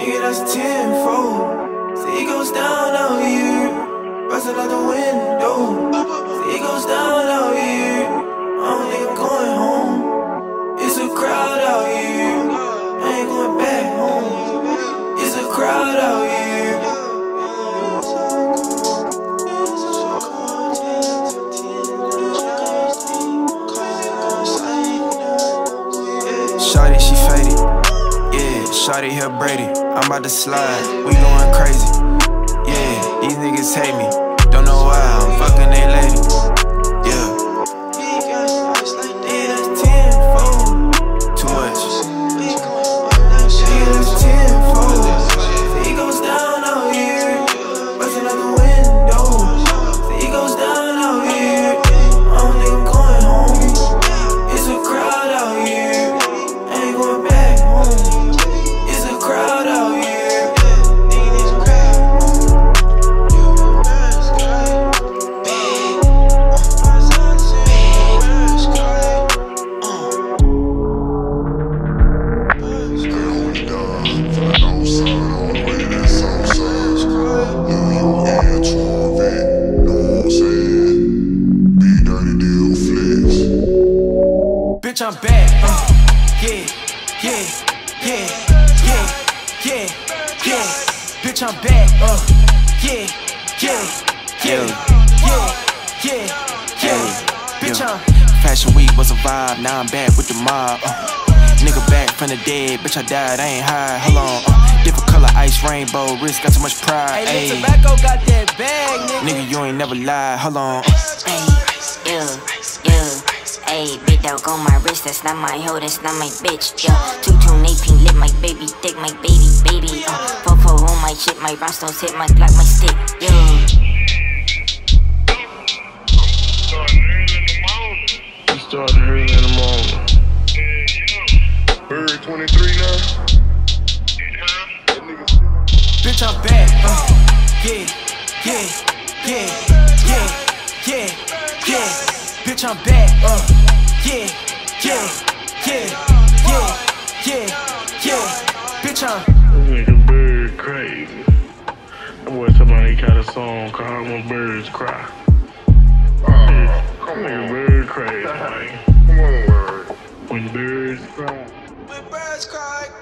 Nigga, that's tenfold. See, it goes down out here. Bustin' out the window. See, it goes down out here. I don't think I'm going home. It's a crowd out here. I ain't going back home. It's a crowd out here. Shawty, she faded. Yeah, Shawty here Brady. I'm about to slide. We going crazy. Yeah, these niggas hate me. Don't know why I'm fucking they lady. Yeah. Yeah, that's tenfold. Too much. Yeah, that's tenfold. See, it goes down out here. Bustin' out the window. See, it goes down out here. I don't think I'm going home. It's a crowd out here. Going back home. It's a crowd out here. Bitch, I'm back. Yeah. Yeah. Bitch, I'm back. Bitch, I'm Fashion Week was a vibe. Now I'm back with the mob. Nigga back from the dead. Bitch, I died. I ain't high. Hold on. Different color ice rainbow. Wrist got too much pride. Hey, tobacco got that bag, nigga. You ain't never lied. Hold on. Ayy, big dog on my wrist, that's not my hoe, that's not my bitch. Yeah, two-tone AP, lit my baby, thick my baby. Fofo on my shit, my rhinestones hit my Glock, my stick. Yeah. Started early in the morning. Bird 23 now. Bitch, I'm back. Bitch, I'm back. Bitch, I'm. This nigga Bird crazy. That boy somebody got a song called When Birds Cry. Come on, Bird crazy, man. Come on, Bird. When birds cry. When birds cry.